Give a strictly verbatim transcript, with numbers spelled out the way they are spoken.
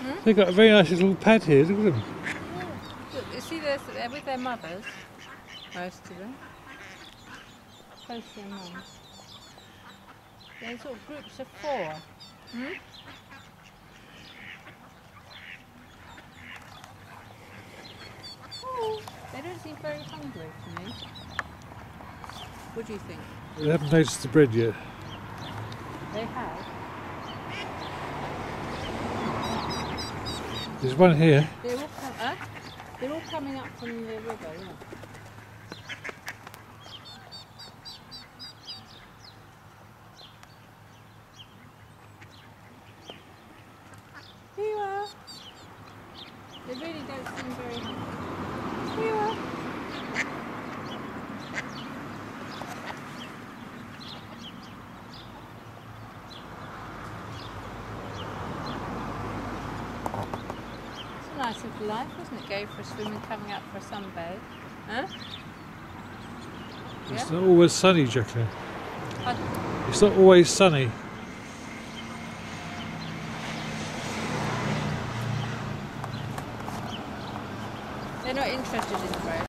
Hmm? They've got a very nice little pad here, look at them. Yeah. Look, you see they're, they're with their mothers, most of them. Close to their mums. They're sort of groups of four. Hmm? Oh, they don't seem very hungry to me. What do you think? They haven't noticed the bread yet. They have. There's one here. They're all, com huh? They're all coming up from the river, yeah. Here you are. They really don't seem very hungry. Here you are. It's a nice little life, isn't it? Go for a swim and coming up for a sunbathe. Huh? It's Yeah? not always sunny, Jacqueline. Pardon? It's not always sunny. They're not interested in the road.